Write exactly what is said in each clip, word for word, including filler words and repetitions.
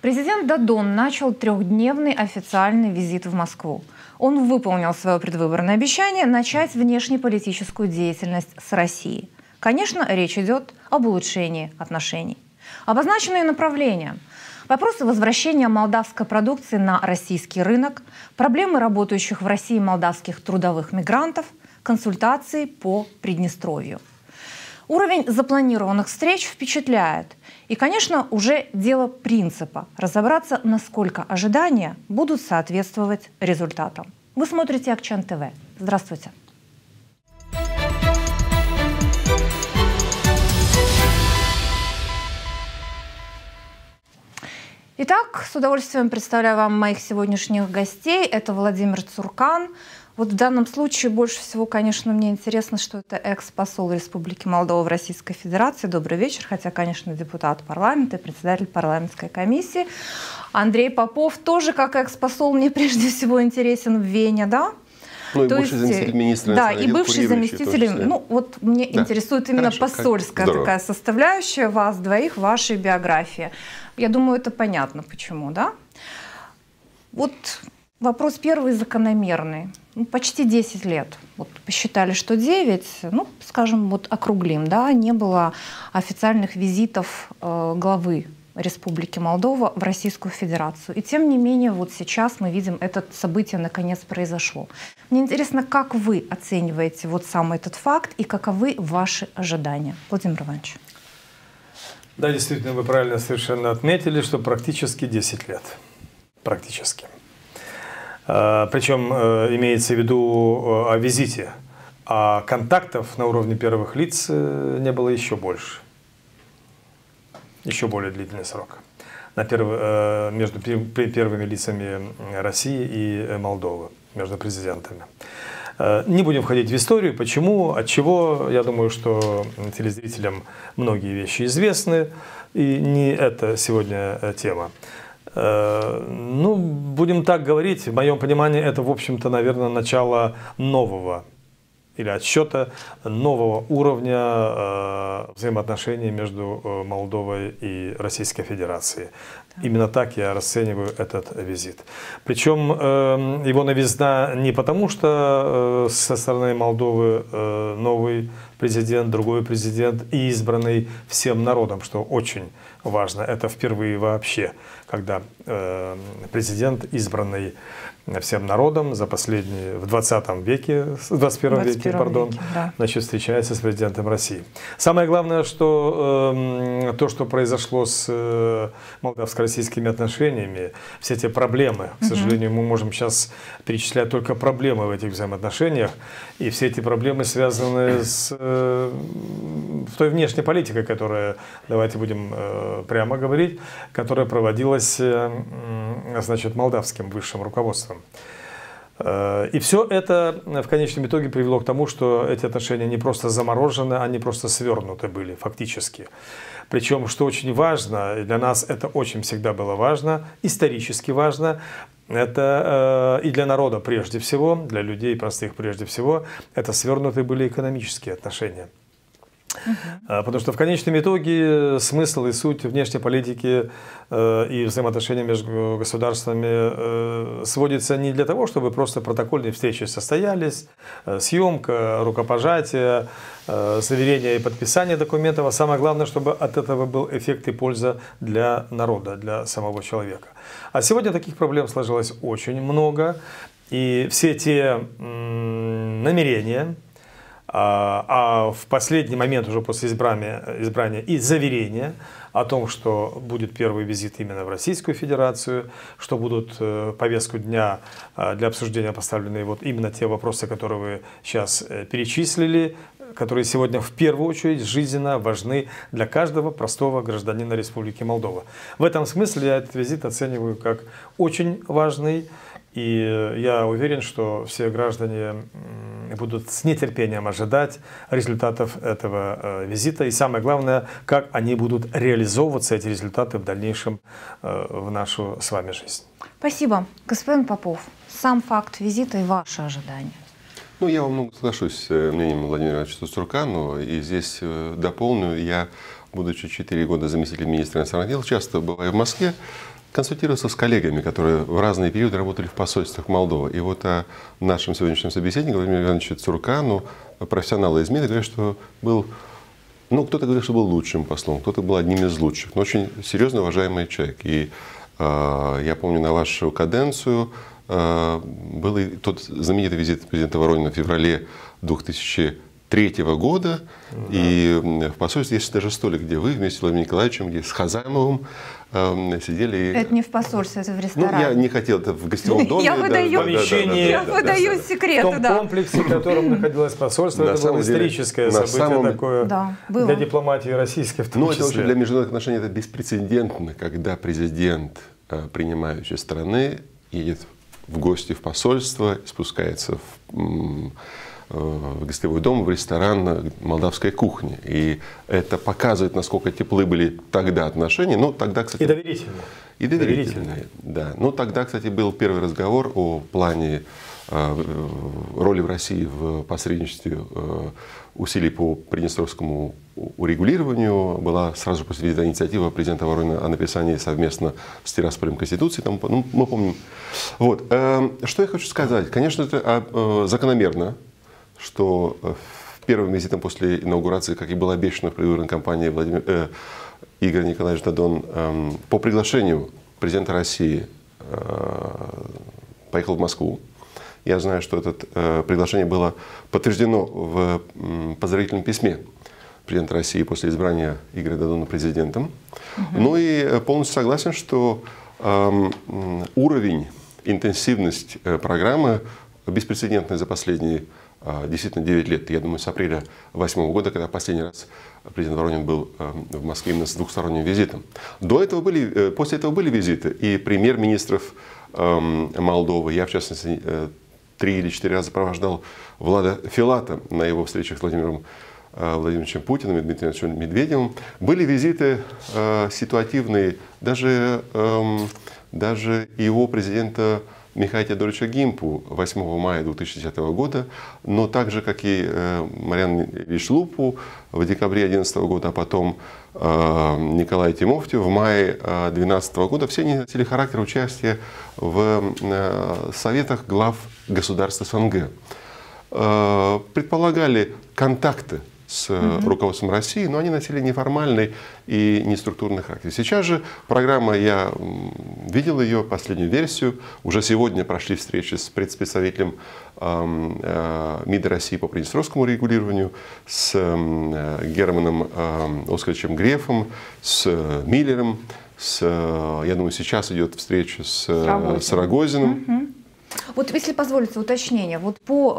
Президент Додон начал трехдневный официальный визит в Москву. Он выполнил свое предвыборное обещание начать внешнеполитическую деятельность с Россией. Конечно, речь идет об улучшении отношений. Обозначенные направления: вопросы возвращения молдавской продукции на российский рынок, проблемы работающих в России молдавских трудовых мигрантов, консультации по Приднестровью. Уровень запланированных встреч впечатляет. И, конечно, уже дело принципа – разобраться, насколько ожидания будут соответствовать результатам. Вы смотрите Акчан ТВ. Здравствуйте. Итак, с удовольствием представляю вам моих сегодняшних гостей. Это Владимир Цуркан. Вот в данном случае больше всего, конечно, мне интересно, что это экс-посол Республики Молдова в Российской Федерации. Добрый вечер, хотя, конечно, депутат парламента и председатель парламентской комиссии. Андрей Попов тоже, как экс-посол, мне прежде всего интересен в Вене, да? Ну и То бывший есть, заместитель министра. Да, и бывший заместитель. Ну вот мне да. интересует именно Хорошо, посольская как... такая составляющая вас двоих, вашей биографии. Я думаю, это понятно, почему, да? Вот вопрос первый закономерный. Ну, почти десять лет. Вот посчитали, что девять, ну, скажем, вот округлим, да, не было официальных визитов э, главы Республики Молдова в Российскую Федерацию. И тем не менее, вот сейчас мы видим, это событие наконец произошло. Мне интересно, как вы оцениваете вот сам этот факт и каковы ваши ожидания? Владимир Иванович. Да, действительно, вы правильно совершенно отметили, что практически десять лет. Практически. Причем имеется в виду о визите, а контактов на уровне первых лиц не было еще больше. Еще более длительный срок на перв... между первыми лицами России и Молдовы, между президентами. Не будем входить в историю, почему, от чего. Я думаю, что телезрителям многие вещи известны, и не это сегодня тема. Ну, будем так говорить, в моем понимании, это, в общем-то, наверное, начало нового или отсчета нового уровня э, взаимоотношений между Молдовой и Российской Федерацией. Да. Именно так я расцениваю этот визит. Причем э, его новизна не потому, что э, со стороны Молдовы э, новый президент, другой президент и избранный всем народом, что очень важно. Это впервые вообще, когда э, президент, избранный всем народом за последние, в двадцатом веке, в двадцать первом веке, пардон, веке, да. значит, встречается с президентом России. Самое главное, что э, то, что произошло с э, молдавско-российскими отношениями, все эти проблемы, к сожалению, мы можем сейчас перечислять только проблемы в этих взаимоотношениях, и все эти проблемы связаны с э, той внешней политикой, которая, давайте будем э, прямо говорить, которая проводилась э, значит, молдавским высшим руководством. И все это в конечном итоге привело к тому, что эти отношения не просто заморожены, они просто свернуты были фактически. Причем, что очень важно, и для нас это очень всегда было важно, исторически важно, это и для народа прежде всего, для людей простых прежде всего, это свернутые были экономические отношения. Uh-huh. Потому что в конечном итоге смысл и суть внешней политики э, и взаимоотношений между государствами э, сводится не для того, чтобы просто протокольные встречи состоялись, э, съемка, рукопожатие, э, заверение и подписание документов, а самое главное, чтобы от этого был эффект и польза для народа, для самого человека. А сегодня таких проблем сложилось очень много, и все те м, намерения, а в последний момент, уже после избрания, избрания и заверения о том, что будет первый визит именно в Российскую Федерацию, что будут повестку дня для обсуждения поставлены вот именно те вопросы, которые вы сейчас перечислили, которые сегодня в первую очередь жизненно важны для каждого простого гражданина Республики Молдова. В этом смысле я этот визит оцениваю как очень важный. И я уверен, что все граждане будут с нетерпением ожидать результатов этого визита. И самое главное, как они будут реализовываться, эти результаты, в дальнейшем в нашу с вами жизнь. Спасибо. Господин Попов, сам факт визита и ваши ожидания. Ну, я во многом соглашусь с мнением Владимира Ивановича Цуркана, и здесь дополню. Я, будучи четыре года заместителем министра иностранных дел, часто бываю в Москве. консультировался с коллегами, которые в разные периоды работали в посольствах Молдовы. И вот о нашем сегодняшнем собеседнике Владимире Ивановиче Цуркану, профессионалы из МИДа, говорят, что был, ну, кто-то говорит, что был лучшим послом, кто-то был одним из лучших, но очень серьезно уважаемый человек. И э, я помню, на вашу каденцию э, был и тот знаменитый визит президента Воронина в феврале две тысячи третьего года, да. И в посольстве есть даже столик, где вы вместе с Владимиром Николаевичем, где с Хазаевым э, сидели. И... Это не в посольстве, это в ресторане. Ну, я не хотел, это в гостевом доме. Я выдаю, я выдаю секреты, да. В том комплексе, в котором находилось посольство, это было историческое событие такое для дипломатии российской в том числе. Ну, это для международных отношений это беспрецедентно, когда президент принимающей страны едет в гости в посольство, спускается в в гостевой дом, в ресторан молдавской кухни. И это показывает, насколько теплы были тогда отношения. Ну, тогда, кстати, и доверительные. И доверительные, да. Ну, тогда, кстати, был первый разговор о плане э, роли в России в посредничестве э, усилий по приднестровскому урегулированию. Была сразу после визита инициатива президента Воронина о написании совместно с Тирасполем Конституции. Там, ну, мы помним. Вот. Э, что я хочу сказать? Конечно, это э, закономерно, что первым визитом после инаугурации, как и было обещано в предвыборной кампании, Владимир, э, Игорь Николаевич Додон э, по приглашению президента России э, поехал в Москву. Я знаю, что это э, приглашение было подтверждено в э, поздравительном письме президента России после избрания Игоря Додона президентом. Угу. Ну и полностью согласен, что э, уровень, интенсивность э, программы беспрецедентная за последние действительно девять лет. Я думаю, с апреля две тысячи восьмого года, когда последний раз президент Воронин был в Москве именно с двухсторонним визитом. До этого были, после этого были визиты и премьер-министров Молдовы. Я, в частности, три или четыре раза сопровождал Влада Филата на его встречах с Владимиром Владимировичем Путиным и Дмитрием Анатольевичем Медведевым. Были визиты ситуативные, даже, даже его президента Михаила Теодоровича Гимпу восьмого мая две тысячи десятого года, но так же, как и э, Марианну Ильич Лупу в декабре две тысячи одиннадцатого года, а потом э, Николая Тимофтева в мае две тысячи двенадцатого года, все они носили характер участия в э, советах глав государств СНГ. Э, предполагали контакты с mm-hmm. руководством России, но они носили неформальный и неструктурный характер. Сейчас же программа, я видел ее последнюю версию, уже сегодня прошли встречи с представителем э, э, МИДа России по приднестровскому регулированию, с э, Германом э, Оскаровичем Грефом, с э, Миллером, с, э, я думаю, сейчас идет встреча с, э, с Рогозиным. Mm-hmm. Вот если позволите уточнение, вот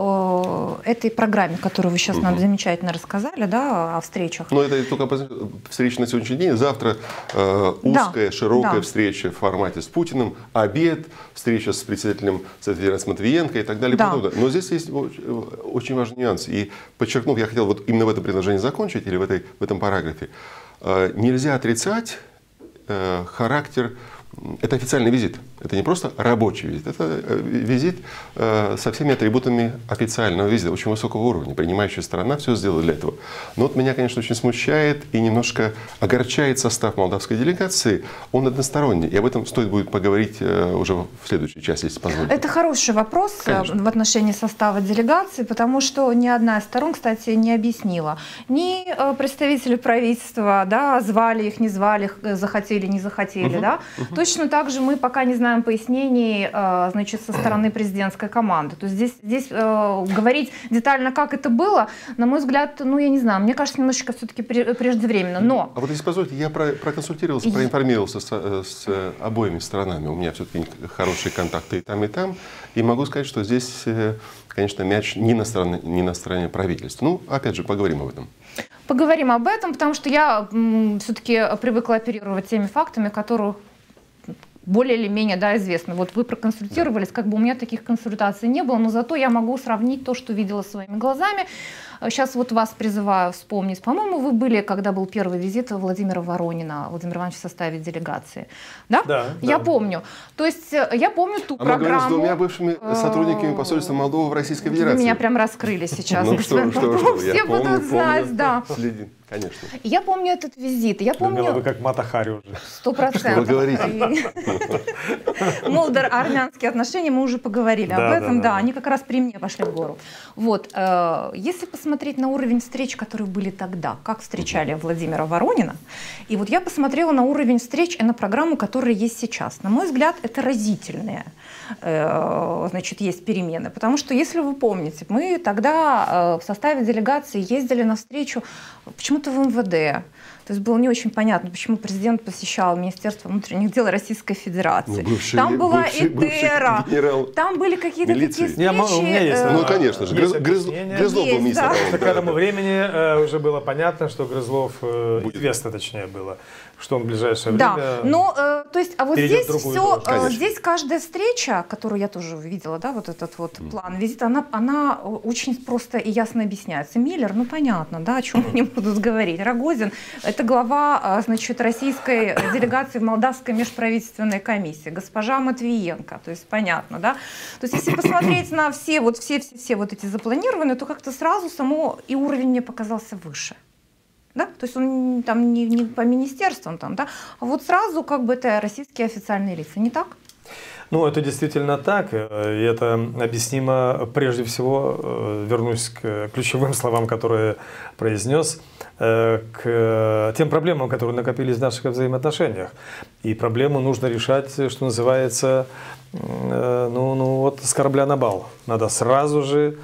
по э, этой программе, которую вы сейчас угу. нам замечательно рассказали, да, о встречах. Но это только встреча на сегодняшний день. Завтра э, узкая, да, широкая да. встреча в формате с Путиным, обед, встреча с председателем Совета Федерации Матвиенко и так далее. Да. Но здесь есть очень важный нюанс. И подчеркнув, я хотел вот именно в этом предложении закончить, или в, этой, в этом параграфе. Э, нельзя отрицать э, характер. Это официальный визит. Это не просто рабочий визит. Это визит э, со всеми атрибутами официального визита, очень высокого уровня. Принимающая сторона все сделала для этого. Но вот меня, конечно, очень смущает и немножко огорчает состав молдавской делегации. Он односторонний. И об этом стоит будет поговорить э, уже в следующей части, если позволите. Это хороший вопрос, конечно, в отношении состава делегации, потому что ни одна из сторон, кстати, не объяснила. Ни э, представители правительства, да, звали их, не звали, захотели, не захотели. Угу. Да? Угу. Точно так же мы пока не знаем пояснений, значит, со стороны президентской команды. То есть здесь, здесь э, говорить детально, как это было, на мой взгляд, ну, я не знаю, мне кажется, немножечко все-таки преждевременно. Но... А вот если позволите, я про, проконсультировался, проинформировался с, с обоими сторонами. У меня все-таки хорошие контакты и там, и там. И могу сказать, что здесь, конечно, мяч не на стороне, не на стороне правительства. Ну, опять же, поговорим об этом. Поговорим об этом, потому что я все-таки привыкла оперировать теми фактами, которые более или менее, да, известно. Вот вы проконсультировались, как бы у меня таких консультаций не было, но зато я могу сравнить то, что видела своими глазами. Сейчас вот вас призываю вспомнить. По-моему, вы были, когда был первый визит Владимира Воронина, Владимира Ивановича в составе делегации. Да? Да. Я да. помню. То есть я помню ту а программу. Мы говорим с двумя бывшими сотрудниками посольства Молдовы в Российской Федерации. Вы меня прям раскрыли сейчас. Ну что, что, что, все будут знать, да. Следим, конечно. Я помню этот визит. Я помню... Людмила, вы как Мата Хари уже. Сто процентов. Что вы говорите? Молдор-армянские отношения, мы уже поговорили об Да, этом. да, Да, да. они как раз при мне пошли в гору. Вот. э, Если посмотреть на уровень встреч, которые были тогда, как встречали Владимира Воронина, и вот я посмотрела на уровень встреч и на программу, которая есть сейчас. На мой взгляд, это разительные, э, значит, есть перемены. Потому что, если вы помните, мы тогда э, в составе делегации ездили на встречу почему-то в эм вэ дэ. То есть было не очень понятно, почему президент посещал Министерство внутренних дел Российской Федерации. Ну, бывший, там была бывший, Этера, генерал там были какие-то такие милиции. встречи. Я, у меня есть, э, Ну, конечно же, Есть Грыз- Грыз- объяснение. Грызлов был Есть, министр. да. обороны, К да, этому да. времени э, уже было понятно, что Грызлов, э, Будет. известно точнее было, что он в ближайшее Да, время... но э, то есть, а вот перейдет здесь в другую все, должность. Конечно. здесь каждая встреча, которую я тоже видела, да, вот этот вот план визита, она, она очень просто и ясно объясняется. Миллер, ну понятно, да, о чем они будут говорить. Рогозин, это глава, а, значит, российской делегации в Молдавской межправительственной комиссии. Госпожа Матвиенко, то есть понятно, да. То есть если посмотреть на все вот все все все вот эти запланированные, то как-то сразу само и уровень мне показался выше. Да? То есть он там не, не по министерствам, там, да? А вот сразу как бы это российские официальные лица, не так? Ну, это действительно так, и это объяснимо прежде всего, вернусь к ключевым словам, которые произнес, к тем проблемам, которые накопились в наших взаимоотношениях. И проблему нужно решать, что называется, ну, ну вот с корабля на бал. Надо сразу же,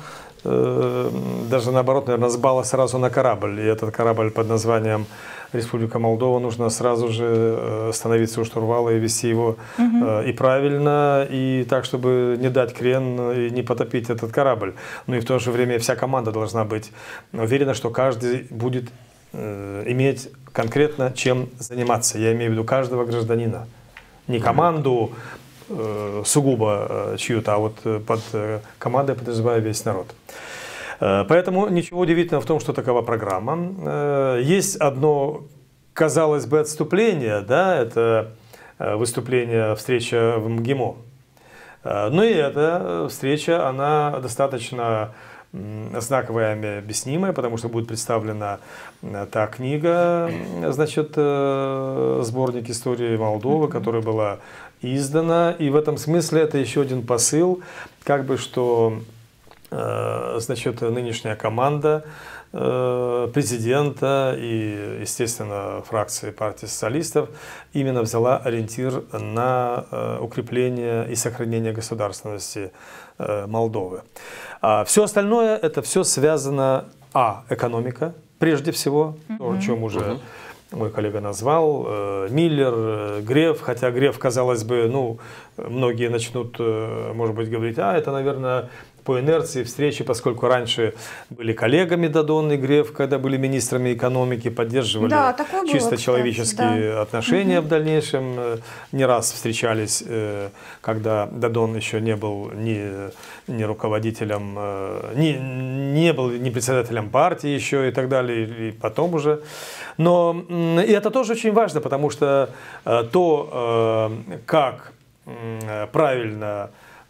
даже наоборот, наверное, с бала сразу на корабль. И этот корабль под названием Республика Молдова, нужно сразу же становиться у штурвала и вести его угу. и правильно, и так, чтобы не дать крен и не потопить этот корабль. Ну и в то же время вся команда должна быть уверена, что каждый будет иметь конкретно чем заниматься. Я имею в виду каждого гражданина. Не команду сугубо чью-то, а вот под командой подразумеваю весь народ. Поэтому ничего удивительного в том, что такова программа. Есть одно, казалось бы, отступление, да, это выступление, встреча в МГИМО. Но и эта встреча, она достаточно знаковая и объяснимая, потому что будет представлена та книга, значит, сборник истории Молдовы, которая была издана. И в этом смысле это еще один посыл, как бы, что, значит, нынешняя команда президента и, естественно, фракции партии социалистов именно взяла ориентир на укрепление и сохранение государственности Молдовы. А все остальное, это все связано, а, экономика, прежде всего, mm-hmm. то, о чем уже mm-hmm. мой коллега назвал, э, Миллер, э, Греф, хотя Греф, казалось бы, ну, многие начнут, э, может быть, говорить, а, это, наверное, по инерции встречи, поскольку раньше были коллегами Дадон и Греф, когда были министрами экономики, поддерживали да, чисто было, человеческие да. отношения угу. в дальнейшем. Не раз встречались, когда Дадон еще не был ни, ни руководителем, ни, не был ни председателем партии еще и так далее, и потом уже. Но и это тоже очень важно, потому что то, как правильно,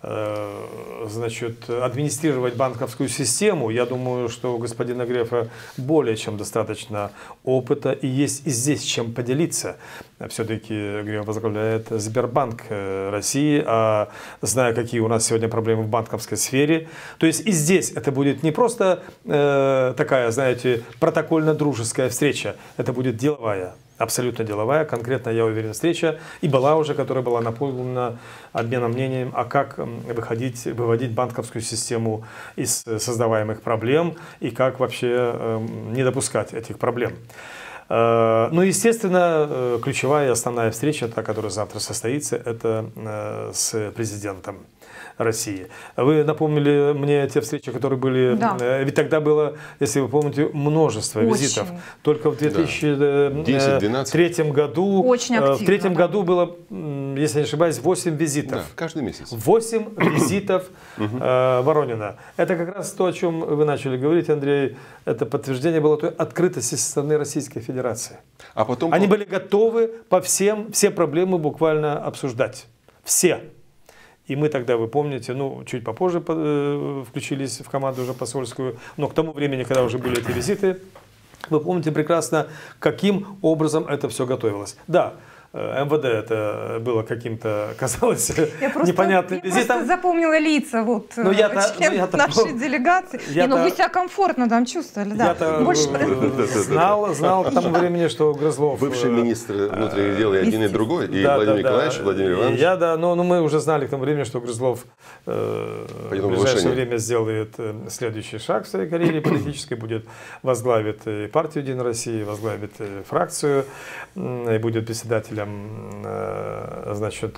значит, администрировать банковскую систему, я думаю, что у господина Грефа более чем достаточно опыта и есть и здесь чем поделиться. Все-таки Греф возглавляет Сбербанк России, а зная, какие у нас сегодня проблемы в банковской сфере, то есть и здесь это будет не просто э, такая, знаете, протокольно-дружеская встреча, это будет деловая. Абсолютно деловая, конкретно, я уверен, встреча и была уже, которая была наполнена обменом мнением, а как выходить, выводить банковскую систему из создаваемых проблем и как вообще э, не допускать этих проблем. Э, ну, естественно, э, ключевая и основная встреча, та, которая завтра состоится, это э, с президентом. России. Вы напомнили мне те встречи, которые были, да. ведь тогда было, если вы помните, множество Очень. визитов. Только в две тысячи третьем году, Очень активно, в третьем да. году было, если не ошибаюсь, восемь визитов. Да, каждый месяц. восемь визитов э, Воронина. Это как раз то, о чем вы начали говорить, Андрей. Это подтверждение было той открытости со стороны Российской Федерации. А потом... Они были готовы по всем, все проблемы буквально обсуждать. Все. И мы тогда, вы помните, ну, чуть попозже э, включились в команду уже посольскую, но к тому времени, когда уже были эти визиты, вы помните прекрасно, каким образом это все готовилось. Да, эм вэ дэ это было каким-то, казалось, непонятным визитом. Я просто запомнила лица вот, ну, я членов ну, нашей делегации. Я ну, вы себя комфортно там чувствовали. Да. Я Больше... знал, знал к тому времени, что Грызлов... Бывший министр внутренних дел и один, и другой, и да, Владимир да, Николаевич, да. и Владимир Иванович. Я, да, но, но мы уже знали к тому времени, что Грызлов э, в ближайшее время сделает следующий шаг в своей карьере политической, будет возглавит партию «Единая Россия», возглавит фракцию и будет председателем значит,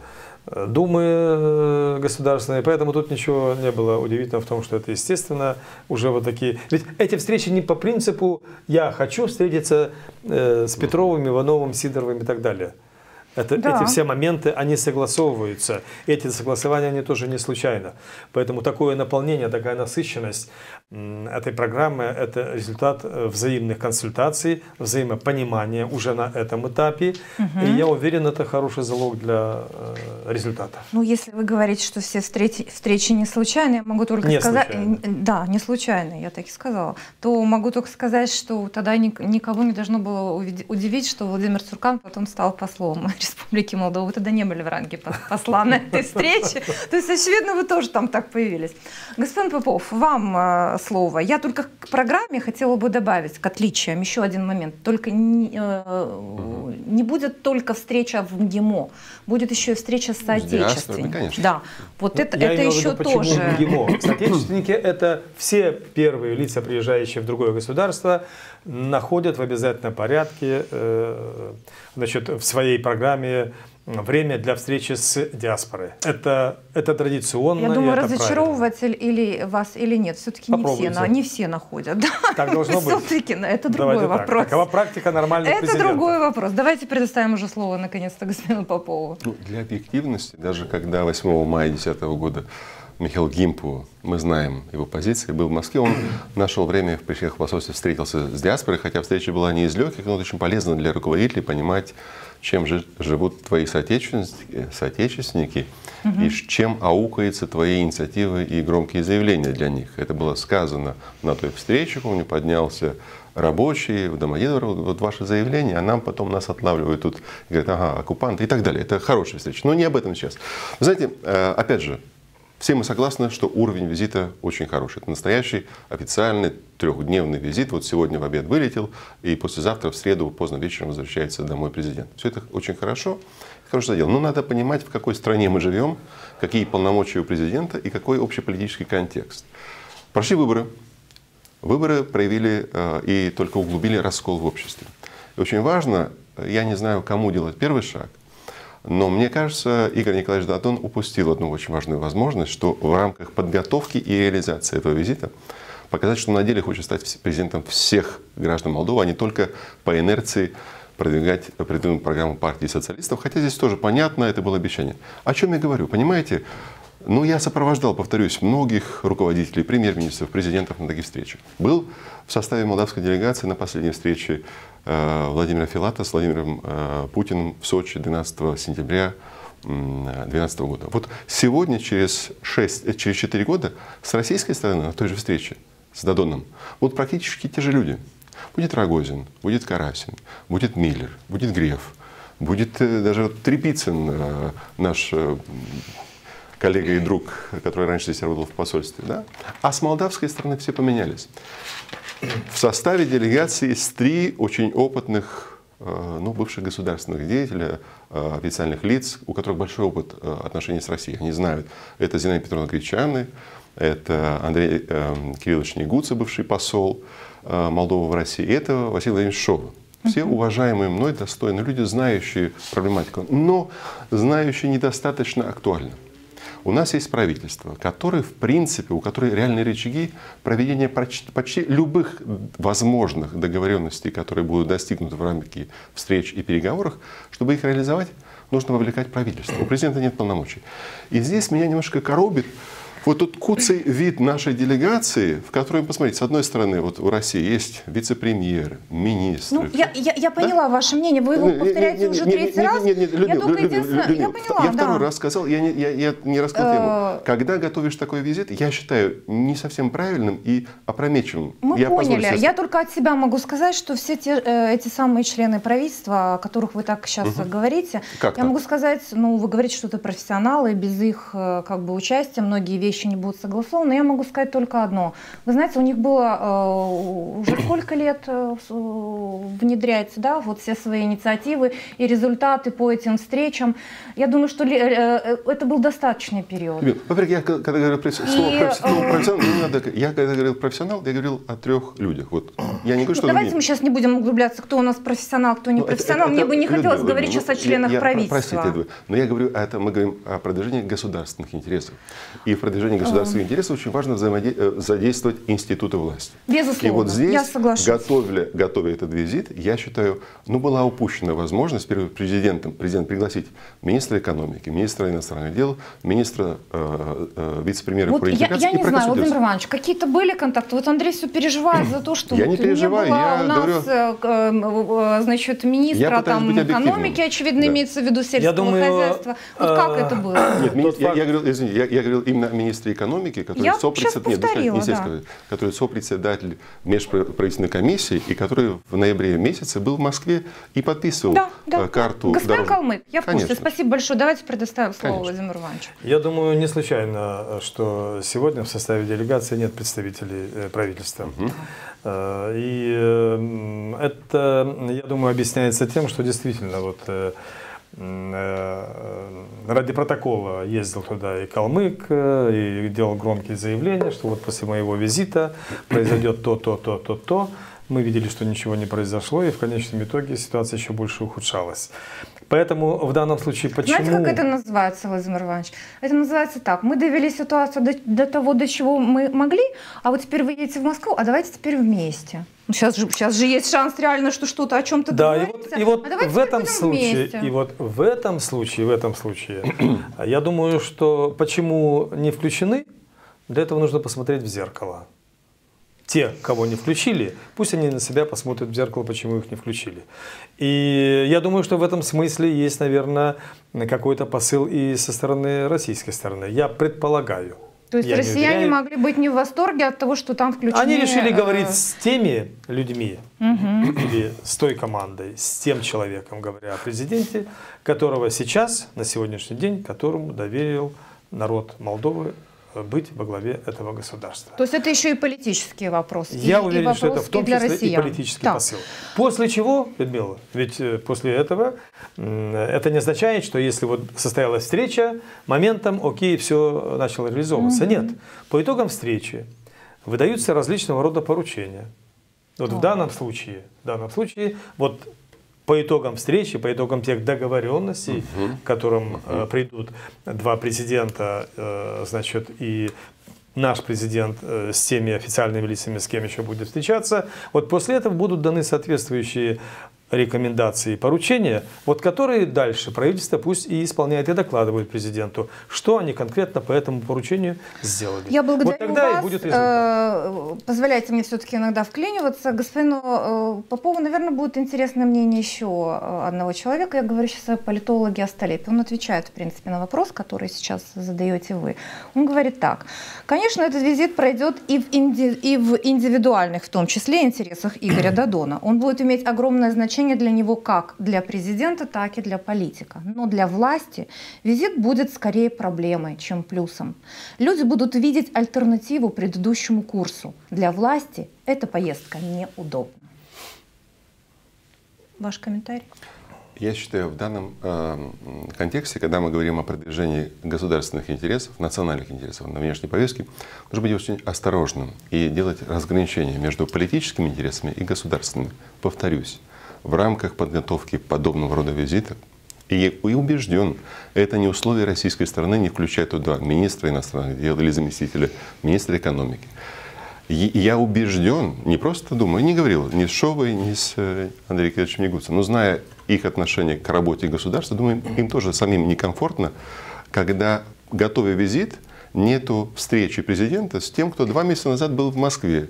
Думы государственной, поэтому тут ничего не было удивительного в том, что это естественно уже вот такие. Ведь эти встречи не по принципу «я хочу встретиться э, с Петровым, Ивановым, Сидоровым» и так далее. Это, да. Эти все моменты, они согласовываются. Эти согласования, они тоже не случайно. Поэтому такое наполнение, такая насыщенность этой программы – это результат взаимных консультаций, взаимопонимания уже на этом этапе. Угу. И я уверен, это хороший залог для результата. Ну, если вы говорите, что все встречи, встречи не случайные, я могу только не сказать… Случайно. Да, не случайные, я так и сказала. То могу только сказать, что тогда никого не должно было удивить, что Владимир Цуркан потом стал послом Республики Молдова. Вы тогда не были в ранге посла на этой встрече. То есть, очевидно, вы тоже там так появились. Господин Попов, вам слово. Я только к программе хотела бы добавить, к отличиям, еще один момент. Только не, не будет только встреча в МГИМО, будет еще и встреча с соотечественниками. Да, вот это, Я это еще виду, тоже. МГИМО. Соотечественники – это все первые лица, приезжающие в другое государство, находят в обязательном порядке э, значит, в своей программе время для встречи с диаспорой. Это, это традиционно. Я думаю, это разочаровывать или вас или нет. Все-таки не все, не все находят. Да? Так должно быть. Все-таки это другой Давайте вопрос. Так. Такова практика нормальных Это президентов. другой вопрос. Давайте предоставим уже слово наконец-то господину Попову. Ну, для объективности, даже когда восьмого мая две тысячи десятого года Михаил Гимпу, мы знаем его позиции, был в Москве, он нашел время, приехав в посольстве, встретился с диаспорой, хотя встреча была не из легких, но очень полезно для руководителей понимать, чем же живут твои соотечественники, соотечественники угу. и чем аукаются твои инициативы и громкие заявления для них. Это было сказано на той встрече, помню, поднялся рабочий в Домодедово, вот ваше заявление, а нам потом нас отлавливают тут, и говорят, ага, оккупанты и так далее. Это хорошая встреча, но не об этом сейчас. Вы знаете, опять же, все мы согласны, что уровень визита очень хороший. Это настоящий официальный трехдневный визит. Вот сегодня в обед вылетел, и послезавтра в среду поздно вечером возвращается домой президент. Все это очень хорошо, хорошее дело. Но надо понимать, в какой стране мы живем, какие полномочия у президента и какой общеполитический контекст. Прошли выборы. Выборы проявили э, и только углубили раскол в обществе. И очень важно, я не знаю, кому делать первый шаг, но мне кажется, Игорь Николаевич Дадон упустил одну очень важную возможность, что в рамках подготовки и реализации этого визита показать, что на деле хочет стать президентом всех граждан Молдовы, а не только по инерции продвигать определенную программу партии социалистов. Хотя здесь тоже понятно, это было обещание. О чем я говорю? Понимаете, ну я сопровождал, повторюсь, многих руководителей, премьер-министров, президентов на таких встречах. Был в составе молдавской делегации на последней встрече Владимира Филата с Владимиром Путиным в Сочи двенадцатого сентября две тысячи двенадцатого года. Вот сегодня, через, шесть, через четыре года, с российской стороны на той же встрече с Дадоном будут практически те же люди. Будет Рогозин, будет Карасин, будет Миллер, будет Греф, будет даже Трепицын, наш коллега и друг, который раньше здесь работал в посольстве. Да? А с молдавской стороны все поменялись. В составе делегации есть три очень опытных, ну, бывших государственных деятелей, официальных лиц, у которых большой опыт отношений с Россией. Они знают, это Зинаида Петровна Гречаны, это Андрей Кириллович Негуца, бывший посол Молдовы в России, и это Василий Владимирович Шова. Все уважаемые мной, достойные люди, знающие проблематику, но знающие недостаточно актуально. У нас есть правительство, которое, в принципе, у которой реальные рычаги проведения почти, почти любых возможных договоренностей, которые будут достигнуты в рамках встреч и переговорах, чтобы их реализовать, нужно вовлекать правительство. У президента нет полномочий. И здесь меня немножко коробит вот тот куцый вид нашей делегации, в которой, посмотрите, с одной стороны, вот у России есть вице-премьер, министр. Ну, я, я, я поняла, да? Ваше мнение, вы его повторяете уже третий раз. Нет, нет, нет, я только единственное, я поняла, Я да. второй раз сказал, я не, я, я не раскрыл тему. Когда готовишь такой визит, я считаю не совсем правильным и опрометчивым. Мы я поняли. Я только от себя могу сказать, что все те, э, эти самые члены правительства, о которых вы так сейчас угу. говорите, как я так? могу сказать, ну, вы говорите, что это профессионалы, без их как бы участия многие вещи не будут согласованы. Я могу сказать только одно. Вы знаете, у них было э, уже сколько лет э, внедряется, да, вот все свои инициативы и результаты по этим встречам. Я думаю, что э, э, это был достаточный период. Во-первых, я когда говорил про слово и, профессионал, э, не надо, я когда говорил профессионал, я говорил о трех людях. Вот я не говорю, что давайте другие. мы сейчас не будем углубляться, кто у нас профессионал, кто не ну, профессионал. Это, это, Мне бы не Людмила, хотелось Людмила, говорить сейчас о членах я, я, правительства. Простите, но я говорю, это мы говорим о продвижении государственных интересов. И в продвижении государственных интересов очень важно задействовать институты власти. Безусловно, и вот здесь, я соглашусь. Готовя, готовя этот визит, я считаю, ну, была упущена возможность перед президентом президент пригласить министра экономики, министра иностранных дел, министра, э, э, вице-премьера вот по интеграции. Я, я не знаю, Владимир Иванович, какие-то были контакты? Вот Андрей все переживает за то, что я вот не переживаю, не было я у нас говорю, значит, министра там, экономики, очевидно, да. имеется в виду сельского думаю, хозяйства. Вот а... как это было? Нет, ми... я, я, говорил, извините, я, я говорил именно о министре экономики, который я сопредседатель, нет, не да. который сопредседатель межправительственной комиссии и который в ноябре месяце был в Москве и подписывал да, да. карту. Господин Калмык, я в курсе. Спасибо большое. Давайте предоставим слово Конечно. Владимиру Ивановичу. Я думаю, не случайно, что сегодня в составе делегации нет представителей правительства. Угу. И это, я думаю, объясняется тем, что действительно вот ради протокола ездил туда и Калмык, и делал громкие заявления, что вот после моего визита произойдет то, то, то, то, то. Мы видели, что ничего не произошло, и в конечном итоге ситуация еще больше ухудшалась. Поэтому в данном случае почему... Знаете, как это называется, Владимир Иванович? Это называется так. Мы довели ситуацию до, до того, до чего мы могли, а вот теперь вы едете в Москву, а давайте теперь вместе. Ну, сейчас, же, сейчас же есть шанс реально, что что-то о чем-то да, договориться. И вот, и вот а в этом случае, и вот в этом случае, в этом случае, я думаю, что почему не включены, для этого нужно посмотреть в зеркало. Те, кого не включили, пусть они на себя посмотрят в зеркало, почему их не включили. И я думаю, что в этом смысле есть, наверное, какой-то посыл и со стороны российской стороны. Я предполагаю. То есть я россияне могли быть не в восторге от того, что там включены... Они решили говорить с теми людьми угу. или с той командой, с тем человеком, говоря о президенте, которого сейчас, на сегодняшний день, которому доверил народ Молдовы быть во главе этого государства. То есть это еще и политические вопросы. Я и, уверен, и что это в том числе россиян. И политический да. посыл. После чего, Людмила, ведь после этого это не означает, что если вот состоялась встреча, моментом, окей, все начало реализовываться. Угу. Нет. По итогам встречи выдаются различного рода поручения. Вот да. в данном случае, в данном случае, вот по итогам встречи, по итогам тех договоренностей, uh-huh. к которым uh-huh. э, придут два президента, э, значит, и наш президент э, с теми официальными лицами, с кем еще будет встречаться, вот после этого будут даны соответствующие рекомендации и поручения, вот которые дальше правительство пусть и исполняет и докладывает президенту, что они конкретно по этому поручению сделали. Я благодарю вот тогда вас. И будет результат. Позволяйте мне все-таки иногда вклиниваться. Господину Попову, наверное, будет интересное мнение еще одного человека. Я говорю сейчас о политологе Остолепе. Он отвечает, в принципе, на вопрос, который сейчас задаете вы. Он говорит так. Конечно, этот визит пройдет и в, инди... и в индивидуальных, в том числе, интересах Игоря Додона. Он будет иметь огромное значение для него как для президента, так и для политика. Но для власти визит будет скорее проблемой, чем плюсом. Люди будут видеть альтернативу предыдущему курсу. Для власти эта поездка неудобна. Ваш комментарий? Я считаю, в данном э, контексте, когда мы говорим о продвижении государственных интересов, национальных интересов на внешней повестке, нужно быть очень осторожным и делать разграничение между политическими интересами и государственными. Повторюсь, в рамках подготовки подобного рода визита И, и убежден, это не условие российской стороны не включать туда министра иностранных дел или заместителя министра экономики. И я убежден, не просто думаю, не говорил ни с Шовой, ни с Андреем Кирилловичем Негуцем, но зная их отношение к работе государства, думаю, им тоже самим некомфортно, когда, готовя визит, нету встречи президента с тем, кто два месяца назад был в Москве.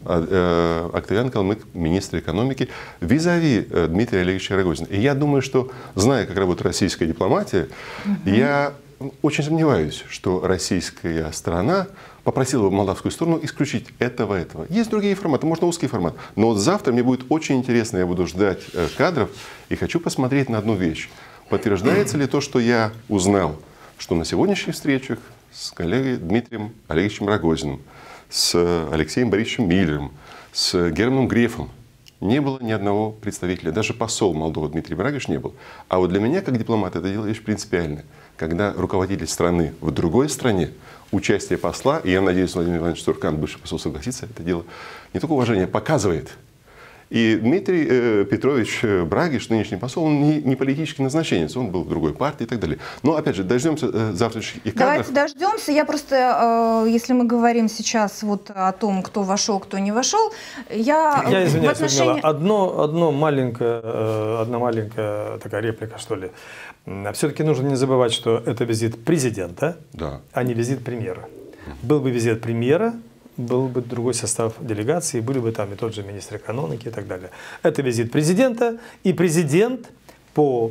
Октавиан Калмык, министр экономики, визави Дмитрия Олеговича Рогозина. И я думаю, что, зная, как работает российская дипломатия, угу. я очень сомневаюсь, что российская сторона попросила бы молдавскую сторону исключить этого, этого. Есть другие форматы, можно узкий формат. Но вот завтра мне будет очень интересно, я буду ждать кадров и хочу посмотреть на одну вещь. Подтверждается ли то, что я узнал, что на сегодняшних встречах с коллегой Дмитрием Олеговичем Рогозиным, с Алексеем Борисовичем Миллером, с Германом Грефом не было ни одного представителя, даже посол Молдовы Дмитрий Брагович не был. А вот для меня, как дипломата, это дело вещь принципиальная. Когда руководитель страны в другой стране, участие посла, и я надеюсь, Владимир Иванович Туркан, бывший посол, согласится, это дело не только уважения, показывает. И Дмитрий э, Петрович Брагиш, нынешний посол, он не, не политический назначенец, он был в другой партии и так далее. Но, опять же, дождемся э, завтрашних кадров. Давайте дождемся. Я просто, э, если мы говорим сейчас вот о том, кто вошел, кто не вошел, я... Я извиняюсь, отношении... Людмила, одно, одно маленькое, э, одна маленькая такая реплика, что ли. Все-таки нужно не забывать, что это визит президента, да. а не визит премьера. Был бы визит премьера, был бы другой состав делегации, были бы там и тот же министр экономики и так далее. Это визит президента, и президент по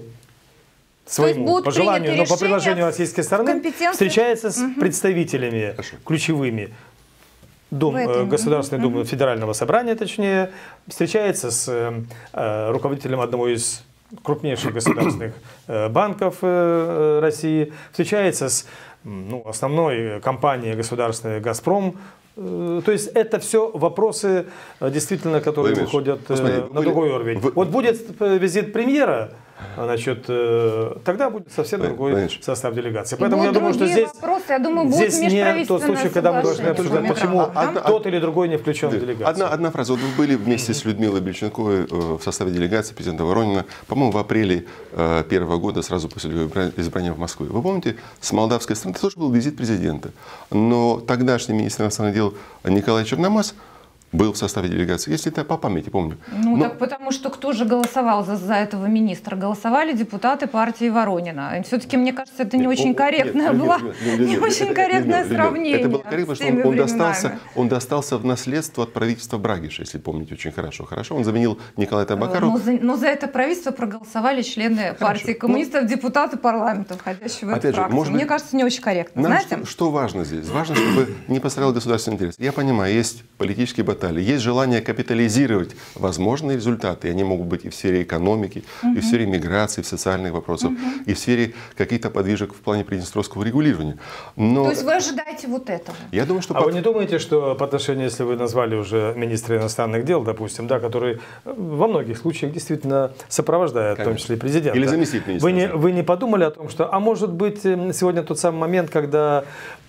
своему пожеланию, но по предложению российской стороны встречается с угу. представителями Хорошо. ключевыми Дум, этом, Государственной угу. Думы, Федерального собрания, точнее, встречается с э, руководителем одного из крупнейших государственных э, банков э, России, встречается с ну, основной компанией государственной «Газпром». То есть это все вопросы, действительно, которые Владимир, выходят посмотри, на были, другой уровень. Вы, вот будет визит премьера, значит, тогда будет совсем другой Владимир. состав делегации. Поэтому я думаю, что здесь, вопросы, я думаю, здесь не тот случай, когда мы должны обсуждать, почему а, тот а, или другой не включен в делегацию. Одна, одна фраза. Вот вы были вместе с Людмилой Бельченковой в составе делегации президента Воронина, по-моему, в апреле первого года, сразу после избрания в Москве. Вы помните, с молдавской стороны тоже был визит президента. Но тогдашний министр иностранных дел Николай Черномаз был в составе делегации, если это по памяти помню. Ну, Но... так потому что кто же голосовал за, за этого министра? Голосовали депутаты партии Воронина. Все-таки, мне кажется, это не нет, очень он, корректное нет, было, нет, нет, нет, не нет, очень это, корректное нет, нет, сравнение. Это было корректно, что он, он, достался, он достался в наследство от правительства Брагиша, если помните очень хорошо. Хорошо, он заменил Николая Табакару. Но за, но за это правительство проголосовали члены хорошо. партии коммунистов, ну, депутаты парламента, входящие в эту же, фракцию. Мне быть, кажется, не очень корректно. Знаете? Что, что важно здесь? Важно, чтобы не пострадал государственный интерес. Я понимаю, есть политический батальон. Есть желание капитализировать возможные результаты. И они могут быть и в сфере экономики, uh-huh. и в сфере миграции, в социальных вопросах, uh-huh. и в сфере каких-то подвижек в плане приднестровского регулирования. Но... То есть вы ожидаете вот этого? Я думаю, что... А по... вы не думаете, что по отношению, если вы назвали уже министра иностранных дел, допустим, да, который во многих случаях действительно сопровождает, Конечно. в том числе и президента. Или заместитель министра. Вы не, вы не подумали о том, что, а может быть, сегодня тот самый момент, когда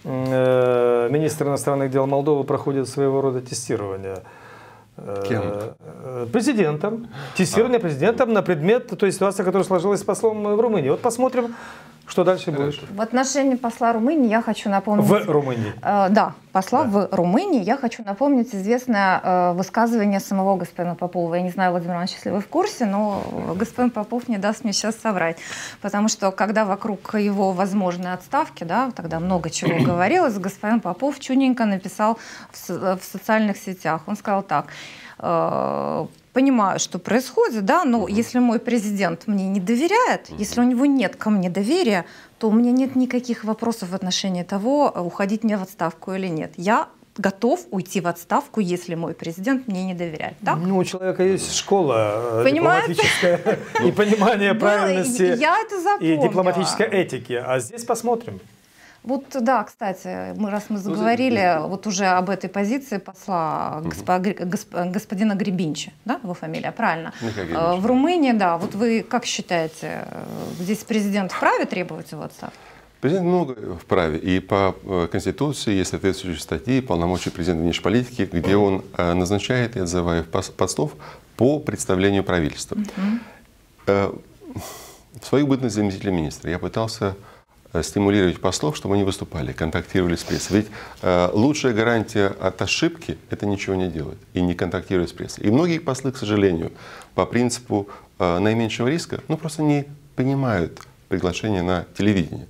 э, министр иностранных дел Молдовы проходит своего рода тестирование? Кем? Президентом. Тестирование а. президентом на предмет той ситуации, которая сложилась с послом в Румынии. Вот посмотрим, что дальше будет. В отношении посла Румынии я хочу напомнить... В Румынии. Э, да, посла да. в Румынии. Я хочу напомнить известное э, высказывание самого господина Попова. Я не знаю, Владимир Иванович, если вы в курсе, но господин Попов не даст мне сейчас соврать. Потому что, когда вокруг его возможной отставки, да, тогда много чего говорилось, господин Попов чудненько написал в, в социальных сетях. Он сказал так... Э, Понимаю, что происходит, да, но если мой президент мне не доверяет, если у него нет ко мне доверия, то у меня нет никаких вопросов в отношении того, уходить мне в отставку или нет. Я готов уйти в отставку, если мой президент мне не доверяет. Так? Ну, у человека есть школа дипломатическая и понимание правильности и дипломатической этики. А здесь посмотрим. Вот да, кстати, мы, раз мы заговорили вот уже об этой позиции посла госпо, госп, господина Гребинчи, да, его фамилия, правильно? Э, в Румынии, да, вот вы как считаете, здесь президент вправе требовать его отставки? Президент много вправе. И по Конституции есть соответствующие статьи полномочий президента внешней политики, где он назначает и отзывает послов по представлению правительства. Uh-huh. В свою бытность заместителя министра я пытался стимулировать послов, чтобы они выступали, контактировали с прессой. Ведь э, лучшая гарантия от ошибки – это ничего не делать и не контактировать с прессой. И многие послы, к сожалению, по принципу э, наименьшего риска, ну, просто не понимают приглашение на телевидение.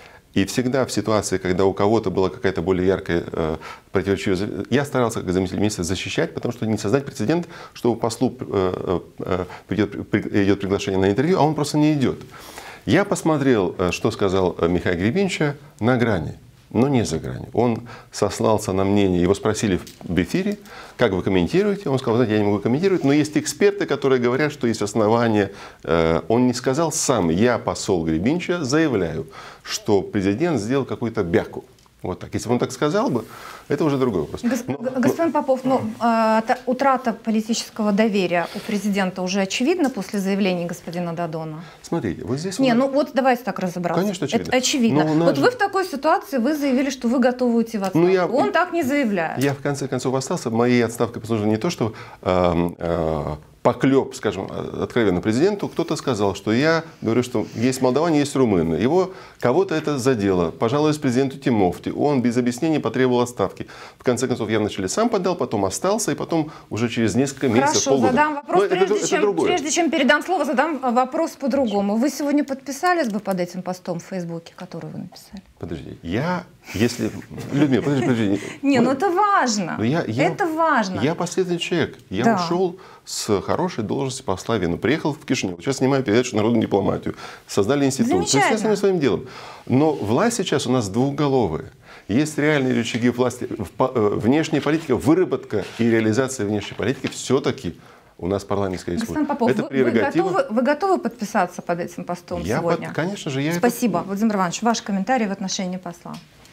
И всегда в ситуации, когда у кого-то была какая-то более яркая э, противоречивая, я старался как заместитель министра защищать, потому что не создать прецедент, что послу э, э, идет, при, идет приглашение на интервью, а он просто не идет. Я посмотрел, что сказал Михаил Гребенщик на грани, но не за гранью. Он сослался на мнение, его спросили в эфире, как вы комментируете. Он сказал, знаете, я не могу комментировать, но есть эксперты, которые говорят, что есть основания. Он не сказал сам, я, посол Гребенщик, заявляю, что президент сделал какую-то бяку. Вот так. Если бы он так сказал бы, это уже другой вопрос. Гос но, господин Попов, ну, э, утрата политического доверия у президента уже очевидна после заявлений господина Дадона? Смотрите, вот здесь... Не, мы... ну вот давайте так разобраться. Конечно, очевидно. Это очевидно. Но вот же... вы в такой ситуации, вы заявили, что вы готовы уйти в отставку. Ну, я... Он так не заявляет. Я в конце концов остался. Моей отставкой послужила не то, что... Э, э, поклеп, скажем, откровенно президенту, кто-то сказал, что я говорю, что есть молдаване, есть румыны. Его кого-то это задело. Пожалуйста, президенту Тимофти. Он без объяснений потребовал отставки. В конце концов, я вначале сам подал, потом остался, и потом уже через несколько месяцев, Хорошо, полгода. задам вопрос, Но прежде, это, чем, это прежде чем передам слово, задам вопрос по-другому. Вы сегодня подписались бы под этим постом в Фейсбуке, который вы написали? Подожди, я, если... Людмила, подожди, подожди. Не, ну это важно. Я, я, это важно. Я последний человек. Я да. ушел с хорошей должности посла в Вену. Приехал в Кишинев. Сейчас снимаю передачу «Народную дипломатию». Создали институт. Все остальным своим делом. Но власть сейчас у нас двухголовая. Есть реальные рычаги власти. Внешняя политика, выработка и реализация внешней политики все-таки у нас парламентская республика. Господин Попов, это вы, прерогатива. вы, готовы, вы готовы подписаться под этим постом я сегодня? Под, конечно же. Я Спасибо. это... Владимир Иванович, ваш комментарий в отношении посла.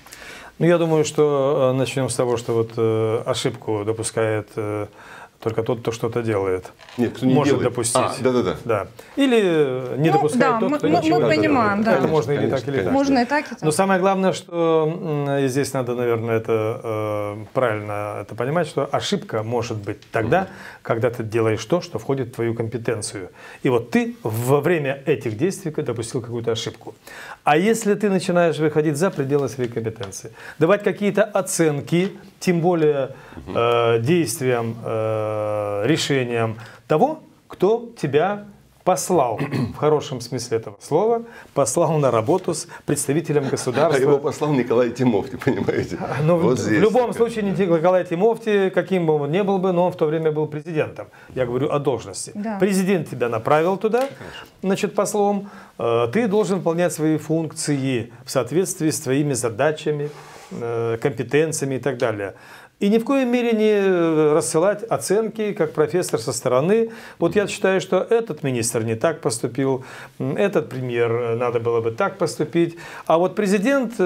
Ну, я думаю, что начнем с того, что вот э, ошибку допускает э, только тот, кто что-то делает. Нет, кто не может делает. допустить. А, да, да, да. Да. Или не ну, допускает да, тот, мы, кто мы, ничего мы не понимаем, делает. да. Это Конечно, можно конечно, или так, или конечно. так. Можно и так, и так. Но самое главное, что э, здесь надо, наверное, это э, правильно это понимать, что ошибка может быть тогда, mm. когда ты делаешь то, что входит в твою компетенцию. И вот ты во время этих действий допустил какую-то ошибку. А если ты начинаешь выходить за пределы своей компетенции, давать какие-то оценки, тем более э, действиям, э, решениям того, кто тебя послал, в хорошем смысле этого слова, послал на работу с представителем государства. А его послал Николай Тимофти, понимаете? Ну, вот в любом такая. случае, не Николай Тимофти, каким бы он ни был бы, но он в то время был президентом. Я говорю о должности. Да. Президент тебя направил туда, значит, послом. Ты должен выполнять свои функции в соответствии с твоими задачами, компетенциями и так далее. И ни в коей мере не рассылать оценки, как профессор со стороны. Вот я считаю, что этот министр не так поступил, этот премьер надо было бы так поступить. А вот президент,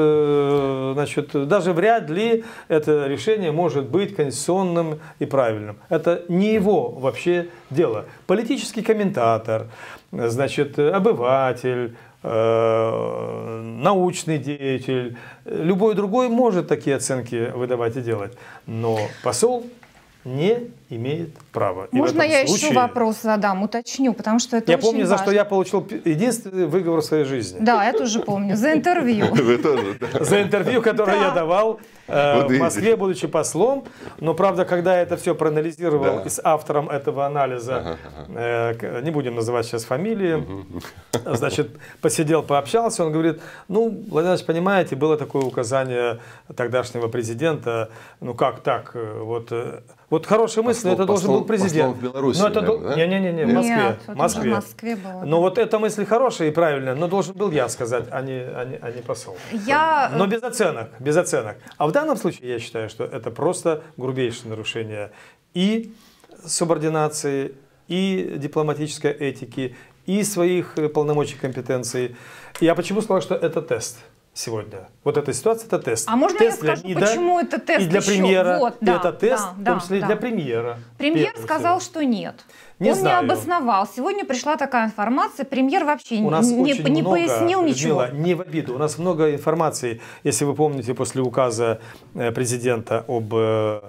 значит, даже вряд ли это решение может быть конституционным и правильным. Это не его вообще дело. Политический комментатор, значит, обыватель, научный деятель, любой другой может такие оценки выдавать и делать, но посол не имеет права. Можно я случае... еще вопрос задам, уточню, потому что это Я очень помню, важно. за что я получил единственный выговор в своей жизни. Да, я тоже помню. За интервью. Вы тоже, да. За интервью, которое я давал э, в Москве, будучи послом. Но, правда, когда я это все проанализировал и с автором этого анализа, э, не будем называть сейчас фамилии, значит, посидел, пообщался, он говорит, ну, Владимир Ильич, понимаете, было такое указание тогдашнего президента, ну как так, вот... Вот хорошая мысль, послом, это должен послом, был президент. В Беларуси, но это наверное, да? Не-не-не, в Москве. Нет, в Москве. В Москве было. Но вот эта мысль хорошая и правильная, но должен был я сказать, а не, а не, а не посол. Я... Но без оценок, без оценок. А в данном случае я считаю, что это просто грубейшее нарушение и субординации, и дипломатической этики, и своих полномочий, компетенций. Я почему сказал, что это тест? Сегодня. Вот эта ситуация – это тест. А можно тест я скажу, для МИДа почему это тест и для еще? премьера. Вот, да, это тест, да, в том числе да, и для да. премьера. Премьер сказал, что нет. Не Он знаю. не обосновал. Сегодня пришла такая информация, премьер вообще у нас не, очень не много, пояснил ничего. Людмила, не в обиду. У нас много информации. Если вы помните, после указа президента об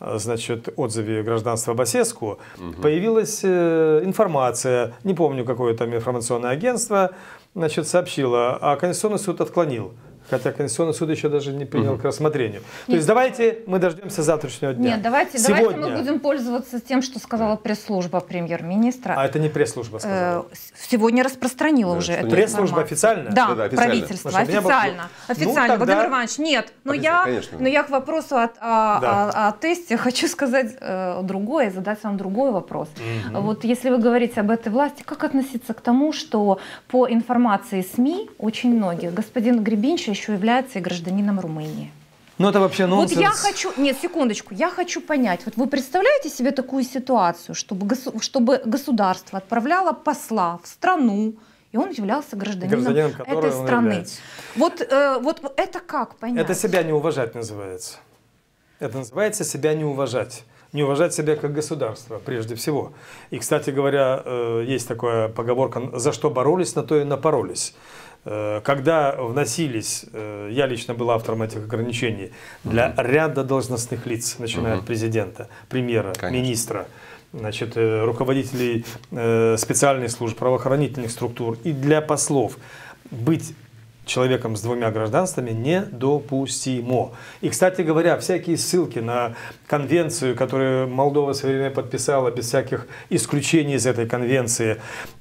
значит, отзыве гражданства Басеску угу. появилась информация, не помню, какое там информационное агентство, значит, сообщило, а Конституционный суд отклонил. Хотя Конституционный суд еще даже не принял угу. к рассмотрению. Нет. То есть давайте мы дождемся завтрашнего дня. Нет, давайте, Сегодня... давайте мы будем пользоваться тем, что сказала пресс-служба премьер-министра. А это не пресс-служба сказала? Сегодня распространила да, уже эту пресс-служба официальная? Да, да, да официально. Правительство. Слушай, официально. Был... Официально. Ну, тогда... Владимир Иванович, нет. Но я, но я к вопросу о, о, да. о, о тесте хочу сказать э, другое, задать вам другой вопрос. Угу. Вот если вы говорите об этой власти, как относиться к тому, что по информации СМИ очень многих господин Гребинча еще является и гражданином Румынии? Ну это вообще нонсенс. Вот я хочу, нет, секундочку, я хочу понять, вот вы представляете себе такую ситуацию, чтобы, госу, чтобы государство отправляло посла в страну, и он являлся гражданином, гражданином этой страны. Вот, э, вот это как понять? Это себя не уважать называется. Это называется себя не уважать. Не уважать себя как государство, прежде всего. И, кстати говоря, э, есть такая поговорка: за что боролись, на то и напоролись. Когда вносились, я лично был автором этих ограничений, для uh-huh. ряда должностных лиц, начиная uh-huh. от президента, премьера, Конечно. министра, значит, руководителей специальных служб, правоохранительных структур и для послов, быть человеком с двумя гражданствами недопустимо. И, кстати говоря, всякие ссылки на конвенцию, которую Молдова в свое время подписала без всяких исключений из этой конвенции,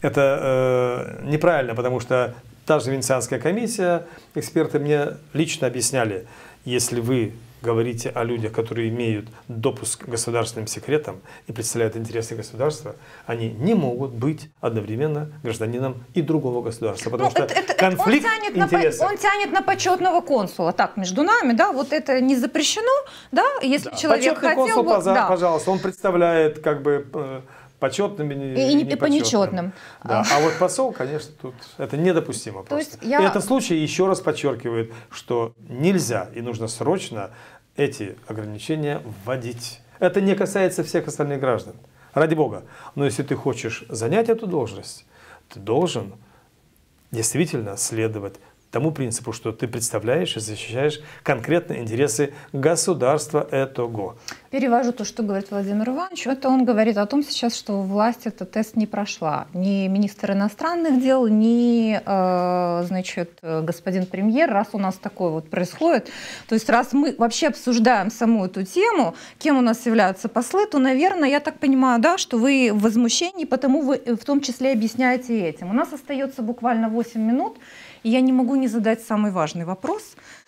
это э, неправильно, потому что та же Венецианская комиссия, эксперты мне лично объясняли, если вы говорите о людях, которые имеют допуск к государственным секретам и представляют интересы государства, они не могут быть одновременно гражданином и другого государства. Потому ну, что это, это, конфликт он тянет, интересов... на, он тянет на почетного консула. Так, между нами, да, вот это не запрещено, да, если да. человек Почетный хотел консул, бы... Да. пожалуйста, он представляет как бы... почетным и, и, и, и по нечетным. Да. А вот посол, конечно, тут это недопустимо. То есть я... И этот случай еще раз подчеркивает, что нельзя и нужно срочно эти ограничения вводить. Это не касается всех остальных граждан. Ради Бога. Но если ты хочешь занять эту должность, ты должен действительно следовать тому принципу, что ты представляешь и защищаешь конкретно интересы государства этого. Перевожу то, что говорит Владимир Иванович. Это он говорит о том сейчас, что власть этот тест не прошла. Ни министр иностранных дел, ни э, значит, господин премьер, раз у нас такое вот происходит. То есть раз мы вообще обсуждаем саму эту тему, кем у нас являются послы, то, наверное, я так понимаю, да, что вы в возмущении, потому вы в том числе объясняете этим. У нас остается буквально восемь минут. И я не могу не задать самый важный вопрос.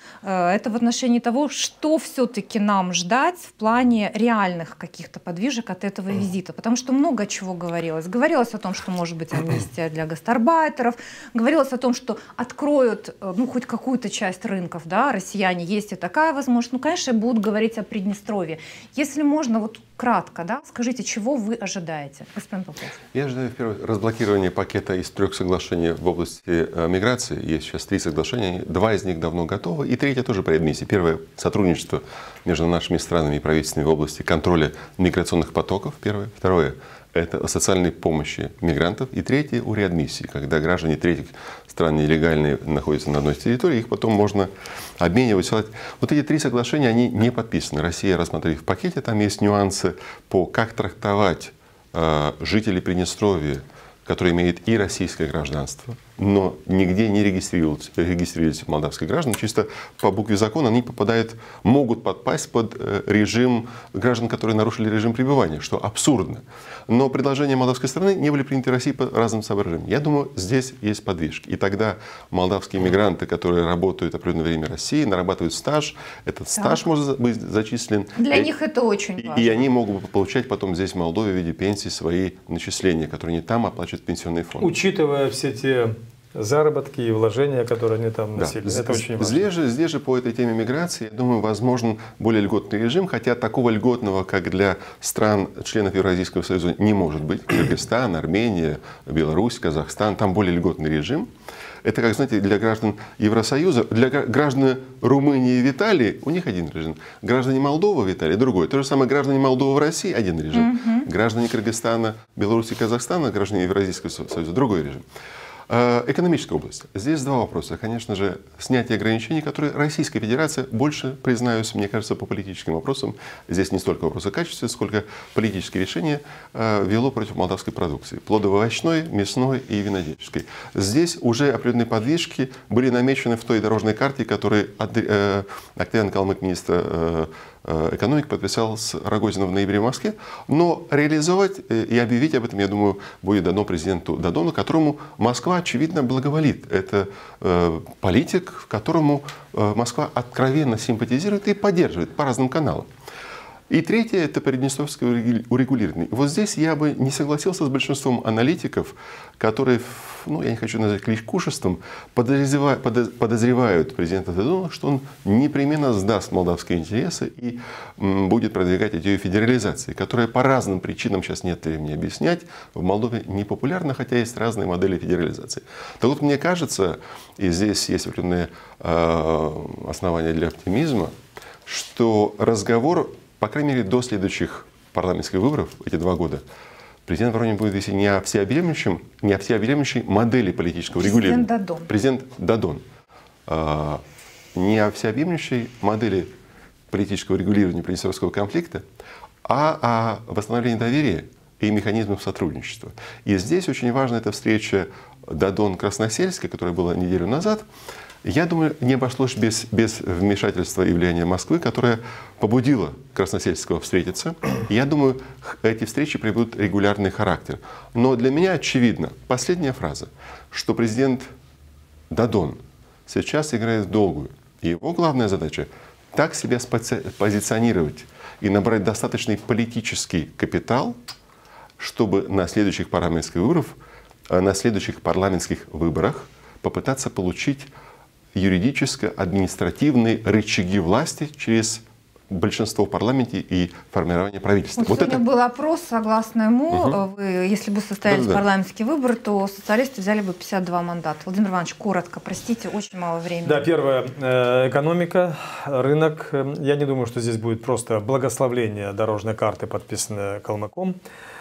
Это в отношении того, что все-таки нам ждать в плане реальных каких-то подвижек от этого визита. Потому что много чего говорилось. Говорилось о том, что может быть амнистия для гастарбайтеров. Говорилось о том, что откроют ну, хоть какую-то часть рынков. Да, россияне, есть и такая возможность. Ну, конечно, будут говорить о Приднестровье. Если можно, вот кратко, да, скажите, чего вы ожидаете, господин Попов? Я ожидаю, первое, разблокирование пакета из трех соглашений в области э, миграции. Есть сейчас три соглашения, два из них давно готовы, и третье тоже по реадмиссии. Первое – сотрудничество между нашими странами и правительствами в области контроля миграционных потоков, первое. Второе – это о социальной помощи мигрантов. И третье – о реадмиссии, когда граждане третьих стран нелегальные находятся на одной территории, их потом можно обменивать. Вот эти три соглашения, они не подписаны. Россия рассмотрели в пакете, там есть нюансы по как трактовать э, жителей Приднестровья, которые имеют и российское гражданство, но нигде не регистрируются, регистрируются молдавские граждане. Чисто по букве закона они попадают, могут подпасть под режим граждан, которые нарушили режим пребывания, что абсурдно. Но предложения молдавской страны не были приняты Россией по разным соображениям. Я думаю, здесь есть подвижки. И тогда молдавские мигранты, которые работают определенное время в России, нарабатывают стаж, этот стаж так. может быть зачислен. Для и, них это очень и, важно. И они могут получать потом здесь в Молдове в виде пенсии свои начисления, которые они там оплачивают пенсионный фонд. Учитывая все те заработки и вложения, которые они там носили. Да. Это очень важно. Здесь же, здесь же по этой теме миграции, я думаю, возможен более льготный режим, хотя такого льготного, как для стран, членов Евразийского союза, не может быть. Кыргызстан, Армения, Беларусь, Казахстан, там более льготный режим. Это, как знаете, для граждан Евросоюза, для граждан Румынии и Виталии у них один режим. Граждане Молдовы в Италии другой. То же самое граждане Молдовы в России один режим. Mm-hmm. Граждане Кыргызстана, Беларуси и Казахстана, граждане Евразийского союза другой режим. Экономическая область. Здесь два вопроса. Конечно же, снятие ограничений, которые Российская Федерация больше, признаюсь, мне кажется, по политическим вопросам, здесь не столько вопросы качества, сколько политические решения вело против молдавской продукции. Плодово-овощной, мясной и винодельческой. Здесь уже определенные подвижки были намечены в той дорожной карте, которую Октавиан Калмык, министр экономики, подписал с Рогозиным в ноябре в Москве. Но реализовать и объявить об этом, я думаю, будет дано президенту Додону, которому Москва, очевидно, благоволит. Это э, политик, которому э, Москва откровенно симпатизирует и поддерживает по разным каналам. И третье – это приднестровское урегулирование. Вот здесь я бы не согласился с большинством аналитиков, которые, ну, я не хочу назвать кликушеством, подозревают, подозревают президента Додона, что он непременно сдаст молдавские интересы и м, будет продвигать идею федерализации, которая по разным причинам, сейчас нет времени объяснять, в Молдове не популярна, хотя есть разные модели федерализации. Так вот, мне кажется, и здесь есть определенные э, основания для оптимизма, что разговор, по крайней мере, до следующих парламентских выборов, эти два года, президент Воронин будет вести не о всеобъемлющем, не о всеобъемлющей модели политического регулирования. Президент Додон. Президент Додон. А, не о всеобъемлющей модели политического регулирования Приднестровского конфликта, а о восстановлении доверия и механизмов сотрудничества. И здесь очень важна эта встреча Додон-Красносельский, которая была неделю назад. Я думаю, не обошлось без, без вмешательства и влияния Москвы, которая побудила Красносельского встретиться. Я думаю, эти встречи приобретут регулярный характер. Но для меня очевидно, последняя фраза, что президент Додон сейчас играет в долгую. И его главная задача – так себя позиционировать и набрать достаточный политический капитал, чтобы на следующих парламентских выборах, на следующих парламентских выборах попытаться получить юридическо-административные рычаги власти через большинство в парламенте и формирование правительства. Вот вот сегодня это... был опрос, согласно ему, Угу. вы, если бы состоялись Да-да-да. парламентские выборы, то социалисты взяли бы пятьдесят два мандата. Владимир Иванович, коротко, простите, очень мало времени. Да, первое, э, экономика, рынок. Я не думаю, что здесь будет просто благословление дорожной карты, подписанной Калмыком.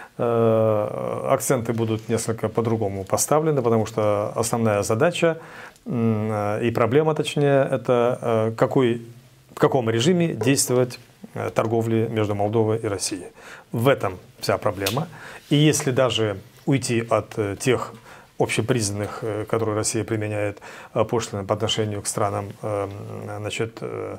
Э, акценты будут несколько по-другому поставлены, потому что основная задача э, и проблема, точнее, это э, какой, в каком режиме действовать э, торговли между Молдовой и Россией. В этом вся проблема. И если даже уйти от э, тех общепризнанных, э, которые Россия применяет, э, пошлины по отношению к странам, э, значит, э,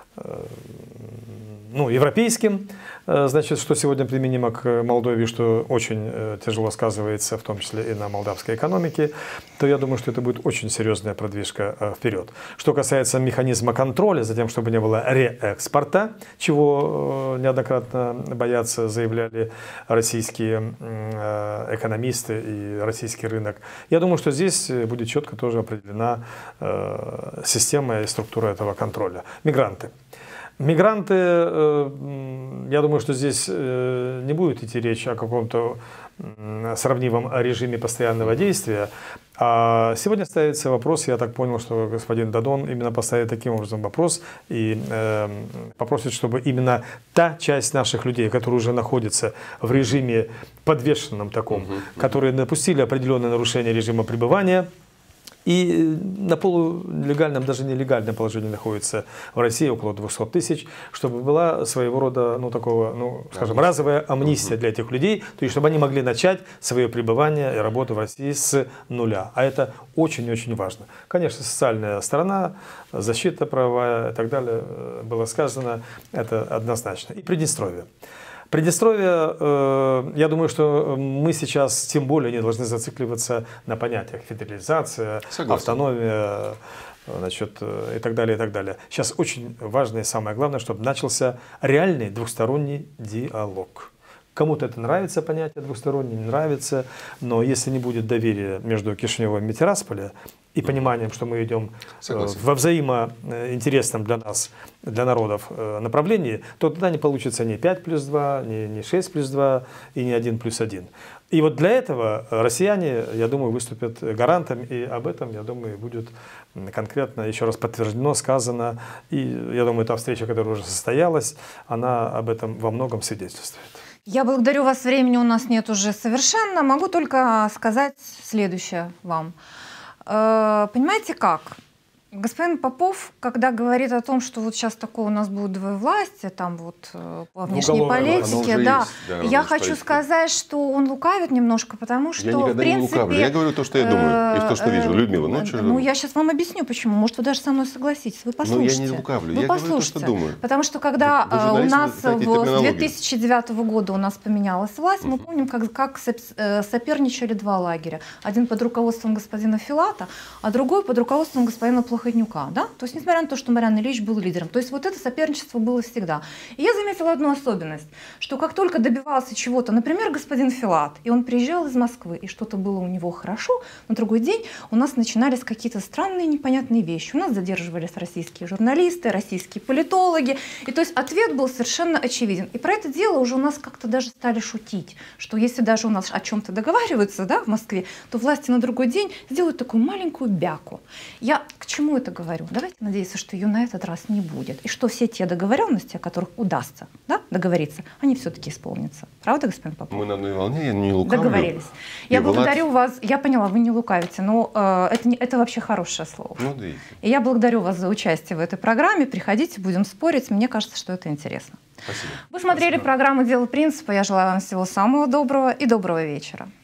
ну, европейским, значит, что сегодня применимо к Молдове, что очень тяжело сказывается, в том числе и на молдавской экономике, то я думаю, что это будет очень серьезная продвижка вперед. Что касается механизма контроля, за тем, чтобы не было реэкспорта, чего неоднократно боятся, заявляли российские экономисты и российский рынок, я думаю, что здесь будет четко тоже определена система и структура этого контроля. Мигранты. Мигранты, я думаю, что здесь не будет идти речь о каком-то сравнимом режиме постоянного действия. А сегодня ставится вопрос, я так понял, что господин Додон именно поставит таким образом вопрос и э, попросит, чтобы именно та часть наших людей, которые уже находятся в режиме подвешенном таком, угу, которые допустили определенное нарушение режима пребывания, и на полулегальном, даже нелегальном положении находится в России около двухсот тысяч, чтобы была своего рода, ну, такого, ну, скажем, разовая амнистия для этих людей, то есть чтобы они могли начать свое пребывание и работу в России с нуля. А это очень-очень важно. Конечно, социальная сторона, защита правовая и так далее было сказано, это однозначно. И Приднестровье. Приднестровье, э, я думаю, что мы сейчас тем более не должны зацикливаться на понятиях федерализация, Согласен. автономия, значит, и так далее, и так далее. Сейчас очень важно и самое главное, чтобы начался реальный двухсторонний диалог. Кому-то это нравится, понятие двухсторонний, не нравится, но если не будет доверия между Кишиневым и Тирасполем и пониманием, что мы идем Согласен. во взаимоинтересном для нас, для народов направлении, то тогда не получится ни пять плюс два, ни, ни шесть плюс два и ни один плюс один. И вот для этого россияне, я думаю, выступят гарантом, и об этом, я думаю, будет конкретно еще раз подтверждено, сказано. И я думаю, та встреча, которая уже состоялась, она об этом во многом свидетельствует. Я благодарю вас, времени у нас нет уже совершенно. Могу только сказать следующее вам. Понимаете как? Господин Попов, когда говорит о том, что вот сейчас такое у нас будет двоевластие, там вот по внешней политике, да, есть, да, я хочу сказать, что он лукавит немножко, потому что, я никогда в принципе, не лукавлю. Я говорю то, что я думаю, и то, что вижу. Людмила, ну что? Ну, я сейчас вам объясню, почему. Может, вы даже со мной согласитесь. Вы послушайте. Но я не лукавлю. Вы я послушайте. говорю то, что думаю. Потому что когда вы, вы у нас в две тысячи девятого года у нас поменялась власть, мы uh-huh. помним, как, как соперничали два лагеря. Один под руководством господина Филата, а другой под руководством господина Плохотнюка, да? То есть, несмотря на то, что Мариан Ильич был лидером. То есть, вот это соперничество было всегда. И я заметила одну особенность, что как только добивался чего-то, например, господин Филат, и он приезжал из Москвы, и что-то было у него хорошо, на другой день у нас начинались какие-то странные, непонятные вещи. У нас задерживались российские журналисты, российские политологи. И то есть, ответ был совершенно очевиден. И про это дело уже у нас как-то даже стали шутить, что если даже у нас о чем-то договариваются, да, в Москве, то власти на другой день сделают такую маленькую бяку. Я к чему это говорю? Давайте надеяться, что ее на этот раз не будет. И что все те договоренности, о которых удастся, да, договориться, они все-таки исполнятся. Правда, господин Попов? Мы на одной волне, я не лукавлю. Договорились. Я и благодарю Влад... вас. Я поняла, вы не лукавите, но э, это, не, это вообще хорошее слово. Ну, да. И я благодарю вас за участие в этой программе. Приходите, будем спорить. Мне кажется, что это интересно. Спасибо. Вы смотрели Спасибо. программу «Дело принципа». Я желаю вам всего самого доброго и доброго вечера.